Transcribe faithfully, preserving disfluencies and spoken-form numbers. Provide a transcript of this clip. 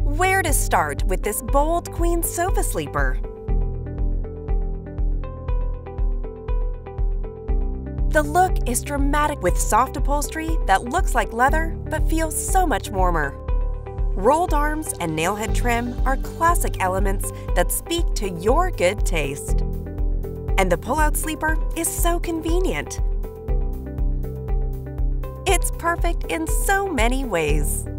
Where to start with this bold queen sofa sleeper? The look is dramatic with soft upholstery that looks like leather but feels so much warmer. Rolled arms and nailhead trim are classic elements that speak to your good taste. And the pull-out sleeper is so convenient. It's perfect in so many ways.